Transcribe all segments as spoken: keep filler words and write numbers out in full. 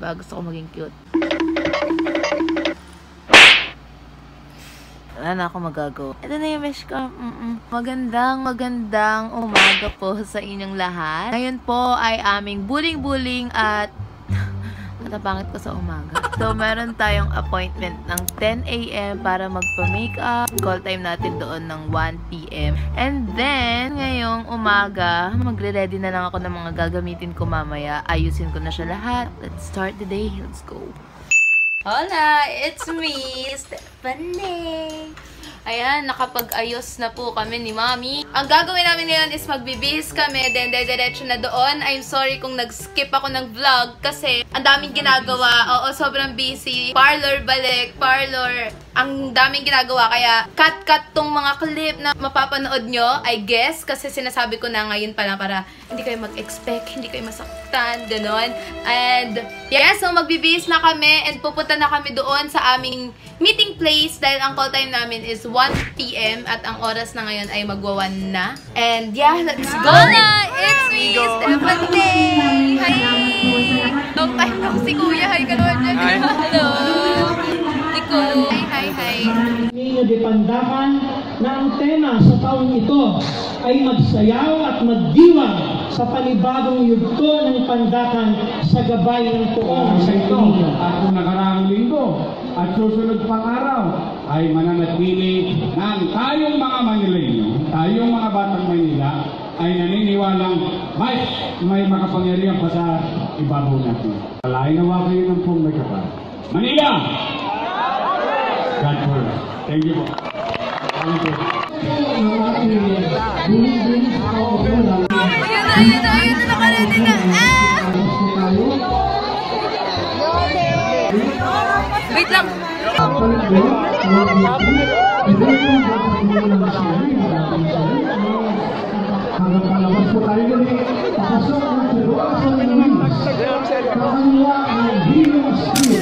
ba? Gusto ko maging cute. Wala na ako magagawa. Ito na yung mesh ko. Mm -mm. Magandang, magandang umaga po sa inyong lahat. Ngayon po ay aming buling-buling at natapangit ko sa umaga. So, meron tayong appointment ng ten A M para magpa-makeup. Call time natin doon ng one P M And then, ngayong umaga, magre-ready na lang ako ng mga gagamitin ko mamaya. Ayusin ko na siya lahat. Let's start the day. Let's go. Hola! It's me, Stephanie! Ayan, nakapag-ayos na po kami ni Mami. Ang gagawin namin ngayon is magbibihis kami, then dediretso na doon. I'm sorry kung nag-skip ako ng vlog kasi ang daming ginagawa. Oo, sobrang busy. Parlor, balik, parlor. Ang daming ginagawa, kaya cut-cut tong mga clip na mapapanood nyo, I guess, kasi sinasabi ko na ngayon pa lang para hindi kayo mag-expect, hindi kayo masaktan, ganon. And, yeah, so magbibihis na kami and pupunta na kami doon sa aming meeting place dahil ang call time namin is one P M at ang oras na ngayon ay magwa-one na. And, yeah, let's go na! It's me, Stephanie! Hi! Long time na si Kuya. Hi ka naman dyan. Hello! Nico! Hi, hi, hi! Dipandakan na ang tema sa taong ito ay magsayaw at magdiwang sa panibagong yugto ng pandakan sa gabay ng tuong sa ito. At kung nakaraang linggo at susunod pang araw ay mananatili ng tayong mga Manileño, tayong mga batang Manila ay naniniwalang may, may makapangyarihan pa sa ibabaw natin. Alain nawa kayo ng pong nagkapa. Manila! God bless. Thank you po. Thank you. Ayun na, ayun na, ayun na, nakaredy na. Ah! Wait lang. Hanggang palabas po tayo gali, pasok ng tuwa sa Luis. Kakaniwa ang Hero Street.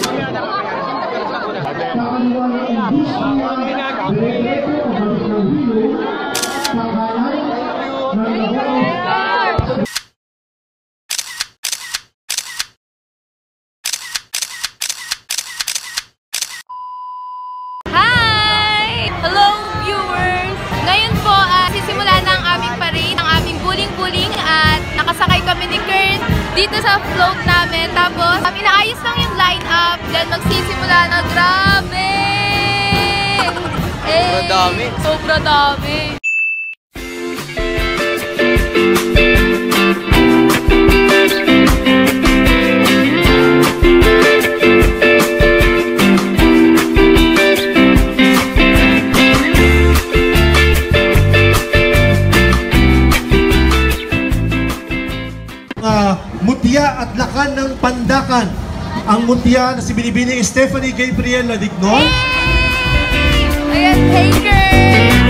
Kakaniwa ang industriya, direkto pabalik ng Hero. Kakanan ng Lagos. Hi! Hello, viewers! Ngayon po, uh, sisimula na ang aming parade, ang aming buling-buling at nakasakay kami ni Kurt dito sa float namin. Tapos, um, inaayos lang yung line-up, then magsisimula na. Grabe! Eh, Sobra dami. Sobra dami. Mutya at lakan ng pandakan. Ang mutya na si Binibining Stephanie Gabriel Ladignon. Ayan, Taker!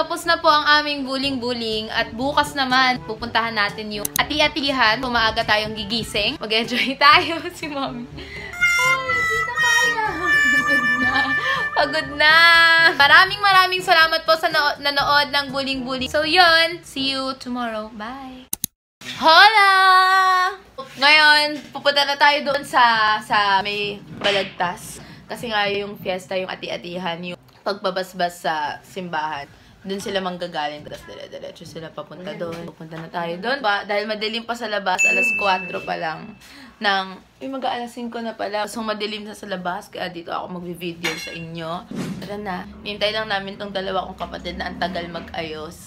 tapos na po ang aming buling-buling at bukas naman pupuntahan natin yung ati-atihan. Umaaga tayong gigising. Mag-enjoy tayo si Mommy. Ay, hindi na kaya. Pagod na. Pagod na. Maraming maraming salamat po sa nanood ng buling-buling. So yun, see you tomorrow. Bye! Hola! Ngayon, pupunta na tayo doon sa sa may Balagtas. Kasi nga yung fiesta, yung ati-atihan, yung pagbabasbas sa simbahan. Doon sila manggagaling, tapos dire-diretso sila papunta doon. Pupunta na tayo doon. Ba, dahil madilim pa sa labas, alas kwatro pa lang. Nang, ay mag-aalas singko na pala. So madilim na sa labas, kaya dito ako mag-video sa inyo. Tara na, hintay lang namin tong dalawa kong kapatid na ang tagal mag-ayos.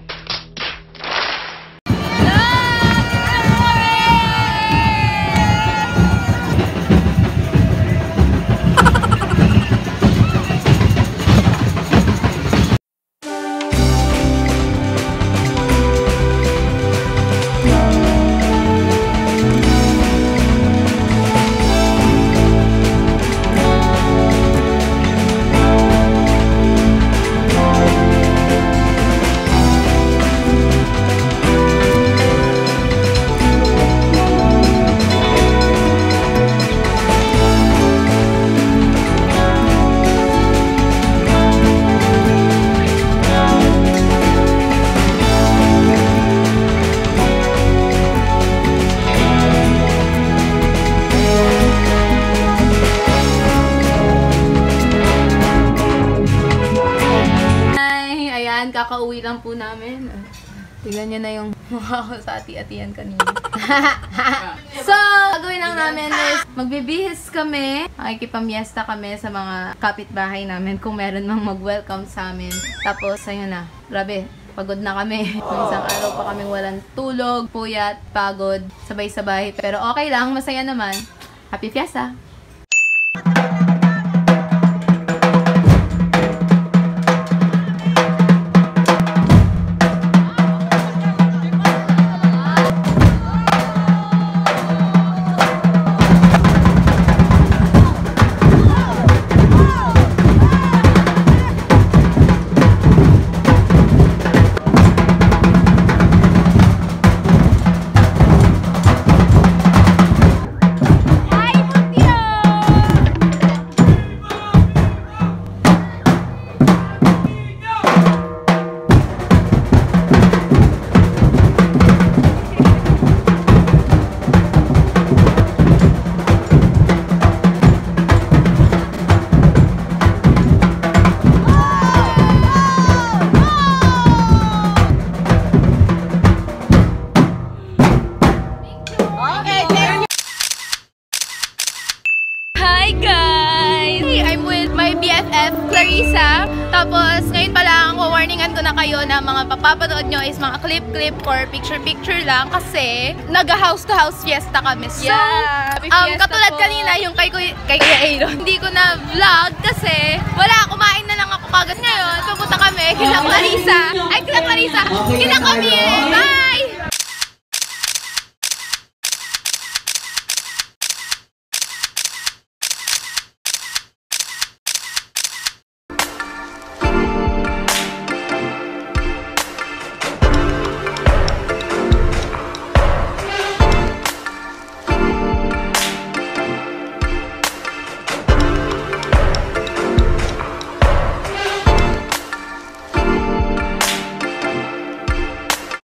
Kakauwi lang po namin. Tignan nyo na yung mukha ko sa ati-atihan kanina. So, gagawin lang namin is magbibihis kami. Makikipamiesta kami sa mga kapitbahay namin kung meron mang mag-welcome sa amin. Tapos, ayun na. Grabe, pagod na kami. Isang araw pa kaming walang tulog, puyat, pagod, sabay-sabay. Pero okay lang, masaya naman. Happy Fiesta! Clarissa. Tapos, ngayon pala, ang warningan ko na kayo na mga papapanood nyo is mga clip-clip or picture-picture lang kasi nag-house-to-house fiesta kami. So, yeah, um, katulad po kanina, yung kay, kay Kuya Aaron, hindi ko na vlog kasi wala, kumain na lang ako kagad. Ngayon, pupunta kami kila Clarissa. Ay, kila Clarissa. Kila Camille. Bye!